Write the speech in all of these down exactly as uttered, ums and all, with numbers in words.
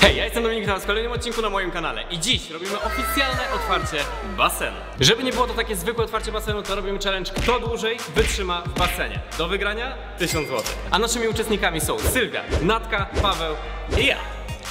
Hej, ja jestem Dominik Nałas w kolejnym odcinku na moim kanale i dziś robimy oficjalne otwarcie basenu. Żeby nie było to takie zwykłe otwarcie basenu, to robimy challenge kto dłużej wytrzyma w basenie. Do wygrania tysiąc złotych. A naszymi uczestnikami są Sylwia, Natka, Paweł i ja.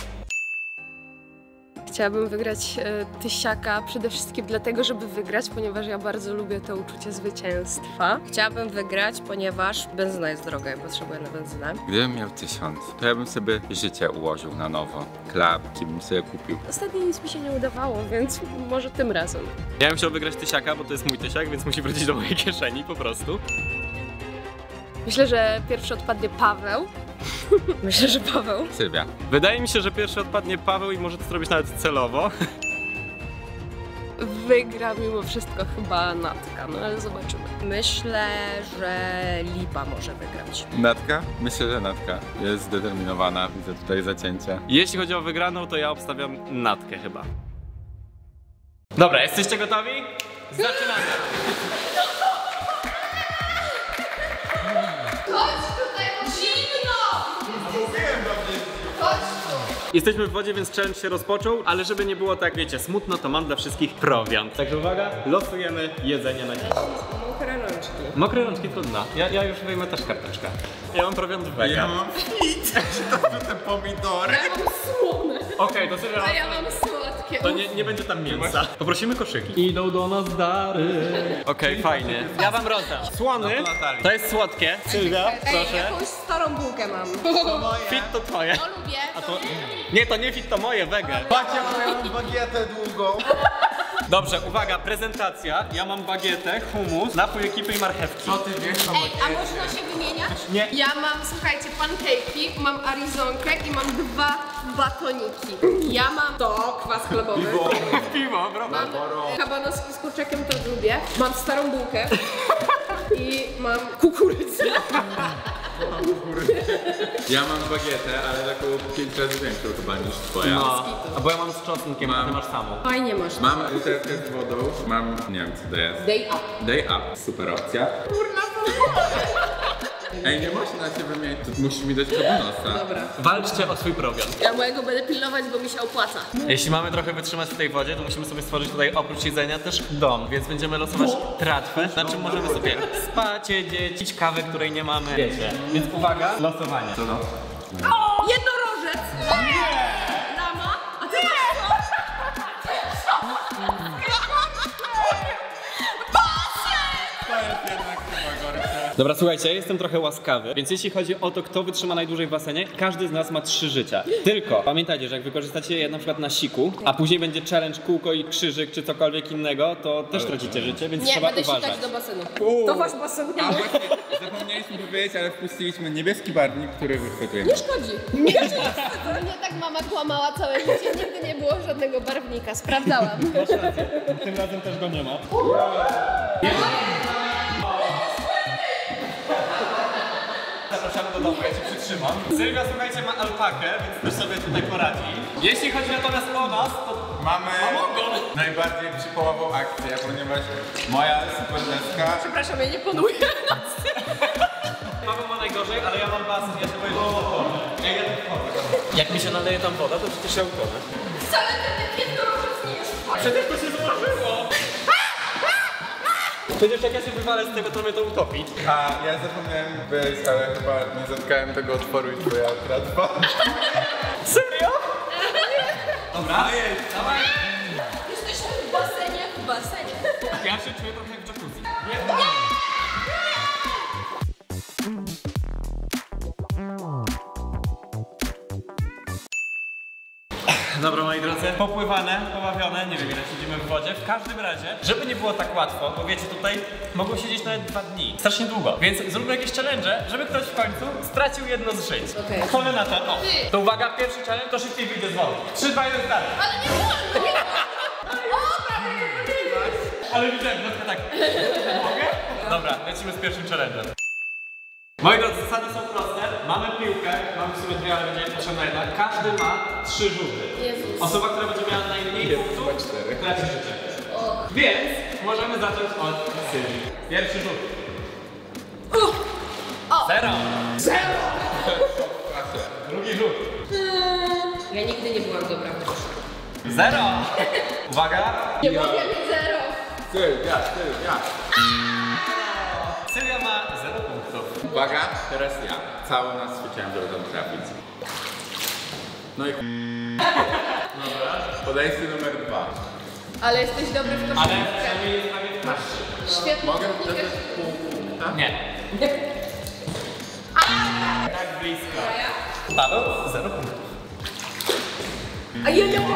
Chciałabym wygrać e, tysiaka przede wszystkim dlatego, żeby wygrać, ponieważ ja bardzo lubię to uczucie zwycięstwa. Chciałabym wygrać, ponieważ benzyna jest droga i potrzebuję na benzynę. Gdybym miał tysiąc, to ja bym sobie życie ułożył na nowo. Klapki bym sobie kupił. Ostatnio nic mi się nie udawało, więc może tym razem. Ja bym chciał wygrać tysiaka, bo to jest mój tysiak, więc musi wrócić do mojej kieszeni po prostu. Myślę, że pierwszy odpadnie Paweł. Myślę, że Paweł. Sylwia. Wydaje mi się, że pierwszy odpadnie Paweł i może to zrobić nawet celowo. Wygra mimo wszystko chyba Natka, no ale zobaczymy. Myślę, że Lipa może wygrać. Natka? Myślę, że Natka jest zdeterminowana. Widzę tutaj zacięcia. Jeśli chodzi o wygraną, to ja obstawiam Natkę chyba. Dobra, jesteście gotowi? Zaczynamy! Chodź tutaj, bo zimno! Chodź tu! Jesteśmy w wodzie, więc challenge się rozpoczął, ale żeby nie było tak, wiecie, smutno, to mam dla wszystkich prowiant. Także uwaga, losujemy jedzenie na dziś. Mokre rączki. Mokre rączki trudno. Ja, ja już wyjmę też karteczkę. Ja mam prowiant wega. Ja mam fit! To te pomidory. Ja mam słone, Okej, to serio. a ja mam słodkie. To nie, nie będzie tam mięsa. Poprosimy koszyki. Idą do nas dary. Okej, okay, fajnie. Ja wam rozdam. Słony, to jest słodkie. Sylwia, Ej, proszę. jakąś starą bułkę mam. Fit to twoje. To lubię, A to to... lubię. Nie, to nie fit, to moje, wege. Patrzcie, ja mam bagietę długą. Dobrze, uwaga, prezentacja. Ja mam bagietę, hummus, napój ekipy i marchewki. Co ty wiesz o Ej, a można się wymieniać? Nie. Ja mam, słuchajcie, pancake'i, mam arizonkę i mam dwa batoniki. Ja mam to, kwas chlebowy. Piwo, brawo. Mam kabanoski z kurczakiem, to lubię. Mam starą bułkę. I mam kukurydzę. Ja mam bagietę, ale taką pięć razy większą chyba niż twoja. No, a bo ja mam z czosnkiem, a ty masz samą. Fajnie masz. Mam butelkę z wodą, mam, nie wiem co to jest. Day up. Day up, super opcja. Ej, nie można się wymienić, to musisz mi dać kabanosa. Dobra. Walczcie o swój prowiant. Ja mojego będę pilnować, bo mi się opłaca. Jeśli mamy trochę wytrzymać w tej wodzie, to musimy sobie stworzyć tutaj oprócz jedzenia też dom, więc będziemy losować tratwę, na czym możemy sobie spać, jeść, kawę, której nie mamy. Wiecie, więc uwaga, losowanie. Co no? Jednorożec. Lama. A ty masz To jest jednak chyba gorsze. Dobra, słuchajcie, jestem trochę łaskawy, więc jeśli chodzi o to, kto wytrzyma najdłużej w basenie, każdy z nas ma trzy życia. Tylko pamiętajcie, że jak wykorzystacie je na przykład na siku, a później będzie challenge kółko i krzyżyk czy cokolwiek innego, to też tracicie życie, więc Nie, trzeba będę uważać. sikać do basenu. Uuu. To wasz basen. A właśnie, zapomnieliśmy powiedzieć, ale wpuściliśmy niebieski barwnik, który wychwytujemy. Nie szkodzi. Mnie tak mama kłamała całe życie, nigdy nie było żadnego barwnika, sprawdzałam. Tym razem też go nie ma. Zapraszamy do domu, ja cię przytrzymam. Sylwia, słuchajcie, ma alpakę, więc też sobie tutaj poradzi. Jeśli chodzi natomiast o nas, to Mamy najbardziej przypołową akcję, ponieważ moja super deska. Przepraszam, ja nie planuję. Paweł ma najgorzej, ale ja mam basen, ja się boję, że utonę. Ja jeden wchodzę. Jak mi się naleje tam woda, to przecież się utonę. Wcale ten jednorożec nie jest fajny. Przecież to się złożyło! Przecież jak ja się wywalę z tego, to mnie to utopi. A ja zapomniałem wyjść, ale chyba nie zatkałem tego otworu i twoja tratwa. Serio? Dobra, dawaj. Jesteśmy w basenie, w basenie. Ja się czuję trochę jak w jacuzzi. Dobra, moi drodzy, popływane, pobawione, nie wiem ile siedzimy w wodzie. W każdym razie, żeby nie było tak łatwo, bo wiecie, tutaj mogą siedzieć nawet dwa dni. Strasznie długo. Więc zróbmy jakieś challenge, żeby ktoś w końcu stracił jedno z żyć. Okej. Kto na to? O. To uwaga, pierwszy challenge, to szybciej wyjdzie z wody. trzy, dwa, jeden, dalej. Ale nie wolno! O, prawie to zrobiłaś. Ale widziałem, że tak. Mogę? Dobra, lecimy z pierwszym challenge'em. Moi drodzy, zasady są proste. Mamy piłkę, mamy w sumie dwie, ale będzie potrzebna jedna. Każdy ma trzy rzuty. Jezus. Osoba, która będzie miała najmniej punktów, traci życie. Więc możemy zacząć od Sylwii. Pierwszy rzut. O. Zero. Zero! Drugi rzut. Ja nigdy nie byłam dobra w koszyku. Zero! Uwaga! Nie mogę mieć zero. Sylwia, Sylwia. Sylwia ma zero punktów. Uwaga, teraz ja. Cały nas chciałem, żeby tam trafić. No i dobra. Podejście numer dwa. Ale jesteś dobry w Ale koszykówkę. przynajmniej jest prawie twarz. Świetnie. Mogę technikę. też pół punkta? Nie. Tak blisko. Paweł, zero punktów. A ja nie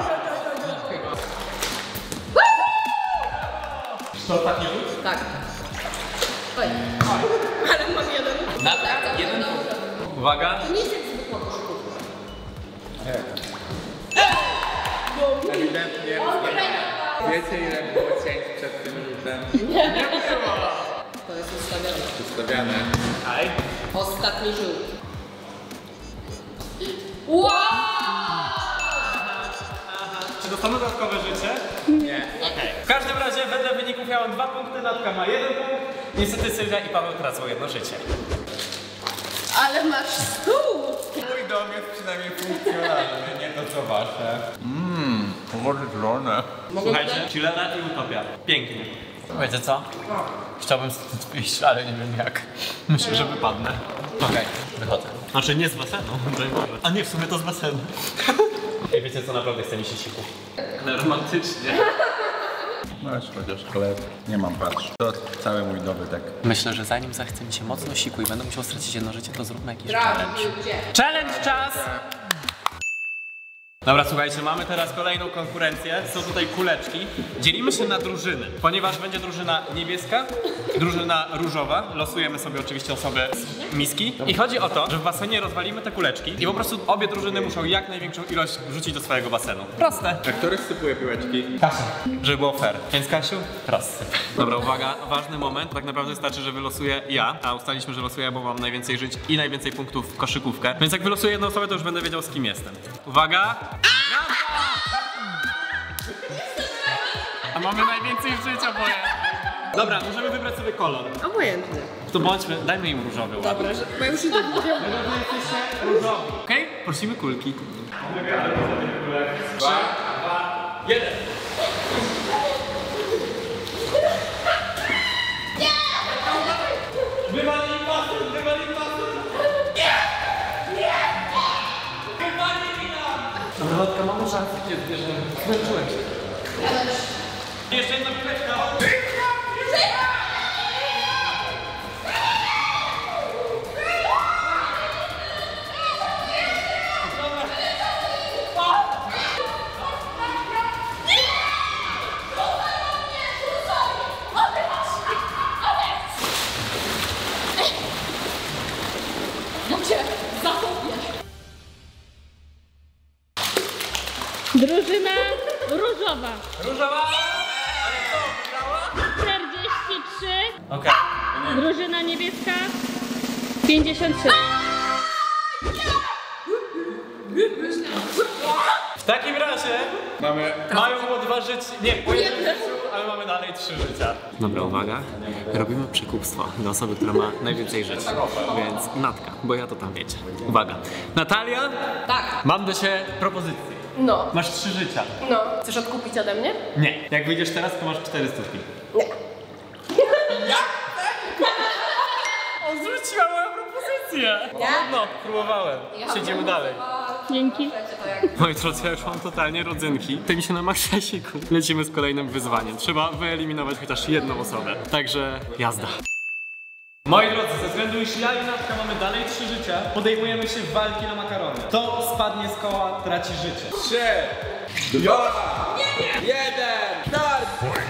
To ostatni rzut? Tak. Oj. Ale mam jeden. Nadal jeden punkt. Uwaga. To nie jest jak zwykła koszykówka. Ewidentnie rozgadane. Wiecie ile było cięć przed tym rzutem? To jest ustawione. Ustawiane. Aj. Ostatni rzut. Wow! Czy dostaną dodatkowe życie? Nie. Okej. W każdym razie wedle wyników miałem dwa punkty, Natka ma jeden punkt. Niestety Sylwia i Paweł tracą jedno życie. Ale masz stół! Mój dom jest przynajmniej funkcjonalny, nie to co wasze. Mmm, położone. Słuchajcie, chillera i utopia. Pięknie. Wiecie co? Chciałbym stąd wyjść, ale nie wiem jak. Myślę, że wypadnę. Okej, wychodzę. Znaczy nie z basenu, broń Boże. A nie, w sumie to z basenu. I wiecie co, naprawdę chce mi się siku. Ale romantycznie. Masz chociaż chleb. Nie mam, patrz. To cały mój dobytek. Myślę, że zanim zachce mi się mocno siku i będę musiał stracić jedno życie, to zróbmy jakiś Brawo, challenge. ludzie. Challenge czas! Dobra, słuchajcie, mamy teraz kolejną konkurencję. Są tutaj kuleczki. Dzielimy się na drużyny, ponieważ będzie drużyna niebieska, drużyna różowa. Losujemy sobie oczywiście osobę z miski. I chodzi o to, że w basenie rozwalimy te kuleczki i po prostu obie drużyny muszą jak największą ilość wrzucić do swojego basenu. Proste. A który sypuje piłeczki? Kasia. Żeby było fair. Więc Kasiu, proste. Dobra, uwaga, ważny moment. Tak naprawdę wystarczy, że wylosuję ja, a ustaliliśmy, że losuję, bo mam najwięcej żyć i najwięcej punktów w koszykówkę. Więc jak wylosuję jedną osobę, to już będę wiedział, z kim jestem. Uwaga! A mamy najwięcej życia, boję. Dobra, możemy wybrać sobie kolor. Obojętny. To bądźmy, dajmy im różowy. Dobra, że bo ja już idę. Różowy. Okej? Okay? Prosimy kulki. Dwa, dwa, jeden. Wywalili basen, wywalili basen! Nie! Nie! Wywalili nam! Dobra, Lotka, mamy szansę, kiedy bierzemy. Zmęczyłem się. Jeszcze jedna piłeczka. Drużyna różowa. Różowa! czterdzieści trzy. Okej. Drużyna niebieska. pięćdziesiąt trzy. W takim razie Mamy... mają po dwa życia. Nie, po jednym życiu, ale mamy dalej trzy życia. Dobra, uwaga. Robimy przekupstwo do osoby, która ma najwięcej żyć. Więc Natka, bo ja to tam wiecie. Uwaga. Natalia, Tak. mam do ciebie propozycję. No, Masz trzy życia. no. Chcesz odkupić ode mnie? Nie. Jak wyjdziesz teraz, to masz cztery stówki. Nie. Odrzuciła moją propozycję. No, próbowałem. Siedzimy dalej. Dzięki. Moi drodzy, ja już mam totalnie rodzynki. Ty mi się na maksasiku. Lecimy z kolejnym wyzwaniem. Trzeba wyeliminować chociaż jedną osobę. Także jazda. Moi drodzy, ze względu iż ja i Natka mamy dalej trzy życia, podejmujemy się walki na makarony. Kto spadnie z koła, traci życie. Trzy, dwa, jeden, start!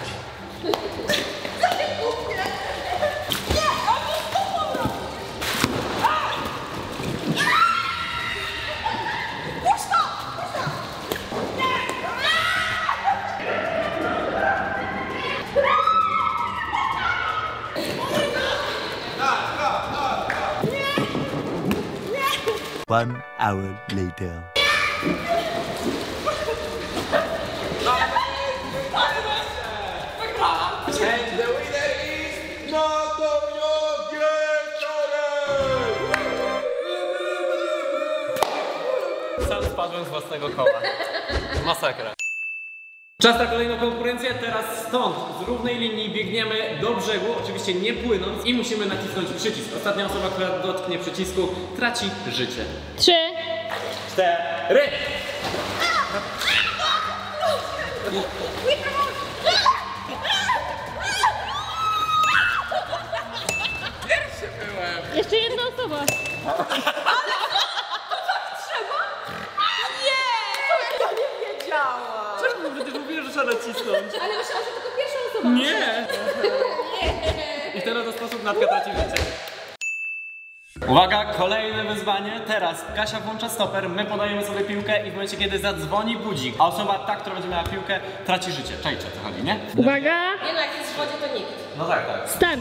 One hour later. And the winner is Natalia Wieczorek! Sam spadł. spadłem z własnego koła. Masakra. Czas na kolejną konkurencję, teraz stąd, z równej linii biegniemy do brzegu, oczywiście nie płynąc i musimy nacisnąć przycisk. Ostatnia osoba, która dotknie przycisku, traci życie. Trzy. Cztery! Jeszcze jedna osoba. Przecież mówiłem, że trzeba nacisnąć. Ale myślałam, że tylko pierwsza osoba. Nie! I w ten sposób Natka traci życie. Uwaga, kolejne wyzwanie. Teraz Kasia włącza stoper, my podajemy sobie piłkę i w momencie, kiedy zadzwoni budzik, a osoba ta, która będzie miała piłkę, traci życie. Czajcie, o co chodzi, nie? Uwaga. Nie no, jak jest w wodzie, to nikt. No tak, tak. Start.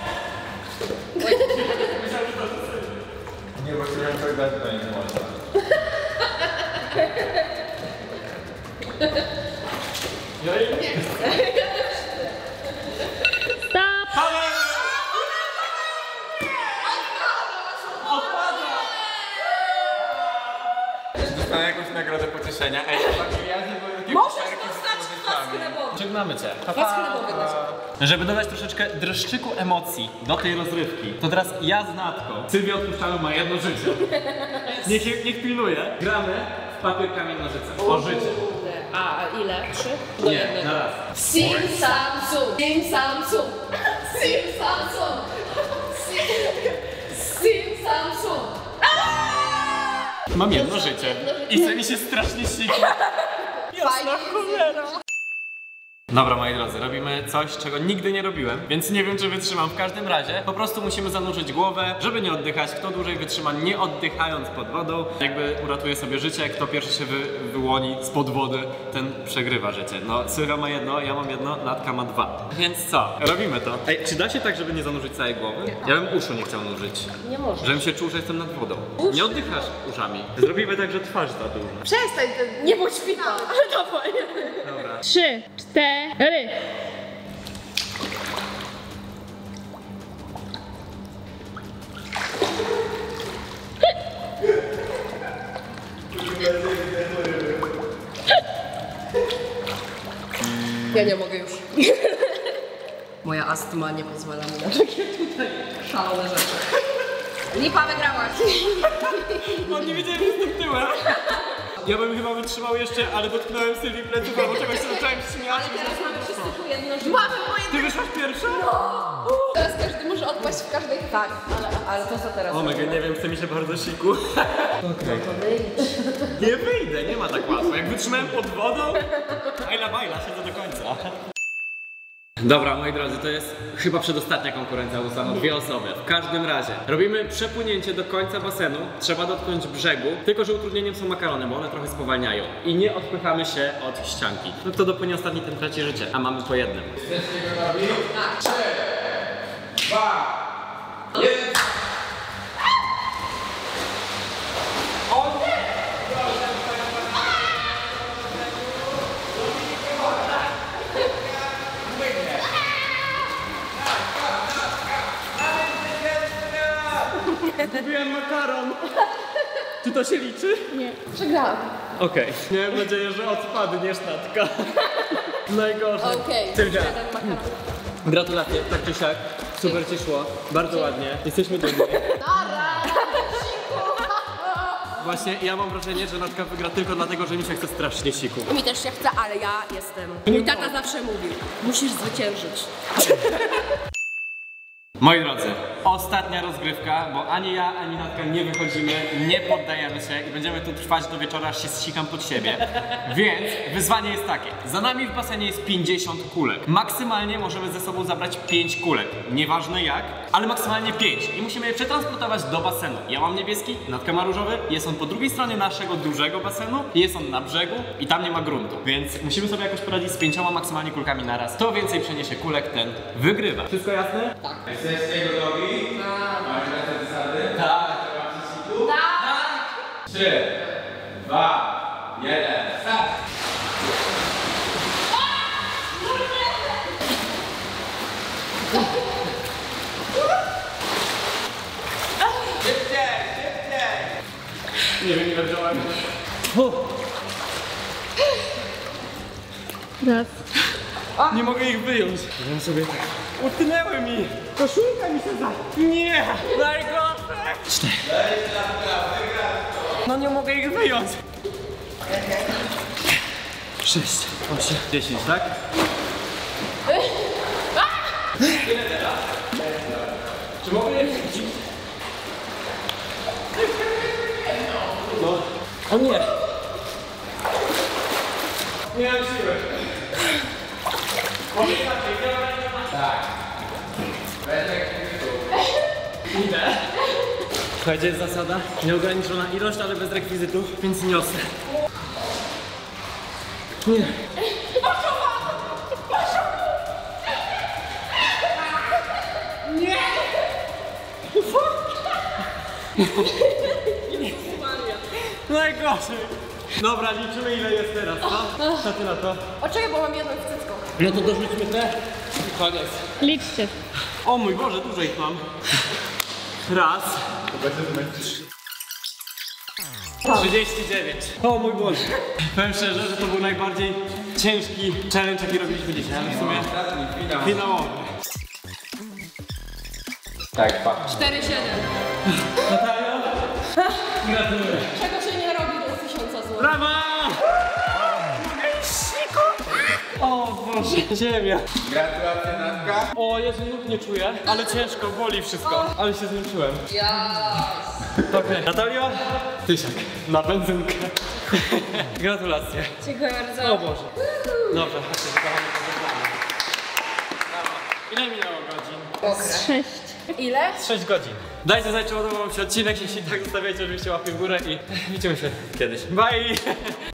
Nie, bo chciałem coś dać, to nie można. Stop. Dostanę jakąś nagrodę pocieszenia. Ej, tak ja nie byłem takie Możesz kuszerki z dostać pas słodyczami. chlebowy. Żegnamy cię. Pas chlebowy dać. Żeby dodać troszeczkę dreszczyku emocji do tej rozrywki, to teraz ja z Natką, Sylwia odpuszczamy ma jedno życie. Niech, niech pilnuje. Gramy w papier, kamień, nożyce. O życie. A, a ile? Trzy? Do Nie, jednego. na raz. Sim Samsung. Sim Samsung. Sim Samsung. Sim, Sim Samsung. Mam jedno życie. I chce mi się strasznie ścigać. Jasna cholera. Dobra, moi drodzy, robimy coś, czego nigdy nie robiłem, więc nie wiem, czy wytrzymam. W każdym razie po prostu musimy zanurzyć głowę, żeby nie oddychać. Kto dłużej wytrzyma, nie oddychając pod wodą, jakby uratuje sobie życie. Kto pierwszy się wy, wyłoni spod wody, ten przegrywa życie. No, Sylwia ma jedno, ja mam jedno, Natka ma dwa. Więc co? Robimy to. Ej, czy da się tak, żeby nie zanurzyć całej głowy? Ja bym uszu nie chciał nurzyć. Nie może. Żebym się czuł, że jestem nad wodą. Nie oddychasz uszami. Zrobimy tak, że twarz zadłuża. Przestań, to nie bądź świta. Ale dawaj. Dobra. Trzy. Cztery. Ja nie mogę już. Moja astma nie pozwala mi na takie tutaj szalone rzeczy. Lipa, wygrałaś. No nie wiedziałem, że jestem tyłem. Ja bym chyba wytrzymał jeszcze, ale dotknąłem Sylwii pleców, albo czegoś się zacząłem śmiać. Teraz mamy wszyscy po jedno życie. Mamy moje... Ty wyszłaś pierwsza? Teraz każdy może odpaść w każdej chwili. Tak, ale, ale to co teraz? O mega, nie wiem, chce mi się bardzo siku. Okej. Nie wyjdę, nie ma tak łatwo. Jak wytrzymałem pod wodą, ajla bajla, siedzę do końca. Dobra, moi drodzy, to jest chyba przedostatnia konkurencja, ustaną dwie osoby. W każdym razie robimy przepłynięcie do końca basenu, trzeba dotknąć brzegu, tylko że utrudnieniem są makarony, bo one trochę spowalniają. I nie odpychamy się od ścianki. No kto dopłynie ostatni, ten traci życie, a mamy po jednym. Jesteście gotowi? Trzy, dwa, jeden. Zgubiłem makaron. Czy to się liczy? Nie. Przegrałam. Okej. Okay. Miałem nadzieję, że odpadniesz, Natka. Najgorzej. Okej, Sylwia, jeden makaron. gratulacje, tak czy siak. Super ci szło, bardzo ładnie. Jesteśmy dumni. Właśnie ja mam wrażenie, że Natka wygra tylko dlatego, że mi się chce strasznie siku. Mi też się chce, ale ja jestem. Mój tata zawsze mówił, musisz zwyciężyć. Moi drodzy, ostatnia rozgrywka, bo ani ja, ani Natka nie wychodzimy, nie poddajemy się i będziemy tu trwać do wieczora, aż się zsikam pod siebie. Więc wyzwanie jest takie. Za nami w basenie jest pięćdziesiąt kulek. Maksymalnie możemy ze sobą zabrać pięć kulek. Nieważne jak, ale maksymalnie pięć. I musimy je przetransportować do basenu. Ja mam niebieski, Natka ma różowy, jest on po drugiej stronie naszego dużego basenu, jest on na brzegu i tam nie ma gruntu. Więc musimy sobie jakoś poradzić z pięcioma maksymalnie kulkami naraz. Kto więcej przeniesie kulek, ten wygrywa. Wszystko jasne? Tak. Jesteście gotowi? Tak. Macie na te zasady? Tak. Tak. Trzy, dwa, jeden, start! Szybciej, szybciej! Nie wiem, ile wziąłem. Raz. Nie mogę ich wyjąć. Wiem sobie tak. Utknęły mi. Koszulka mi się za... Nie! Najgorsze! Cztery. No nie mogę ich wyjąć. Sześć, osiem, dziesięć, tak? Ile teraz? Czy mogę je wrzucić? No. O nie! Nie mam siły. Mogę inaczej, nie ma. Tak. Idę. Słuchajcie, jest zasada. Nieograniczona ilość, ale bez rekwizytów, więc niosę. Nie. Najgorzej. Dobra, liczymy ile jest teraz, no? Co ty na to? O czekaj, bo mam jedną w cycką. No to dorzućmy te i koniec. Liczcie. O mój Boże, dużo ich mam. Raz. trzydzieści dziewięć. O mój Boże. Powiem szczerze, że to był najbardziej ciężki challenge, jaki robiliśmy dzisiaj, ale w sumie finałowy. Tak, patrz. cztery siedem. Natalia, gratuluję. Czego się nie robi do tysiąca złotych? Brawa! O Boże, ziemia. Gratulacje, Natka. O Jezu, nóg nie czuję, ale ciężko, boli wszystko. Ale się zmęczyłem. Okej. Natalia, tysiak na benzynkę. Gratulacje. Dziękuję bardzo. O Boże. Dobrze, chodźcie, wykochamy to wygramy. Ile minęło godzin? Sześć. Ile? sześć godzin. Dajcie znać, czy podobał wam się odcinek, jeśli tak, zostawiajcie oczywiście łapkę w górę i widzimy się kiedyś. Bye!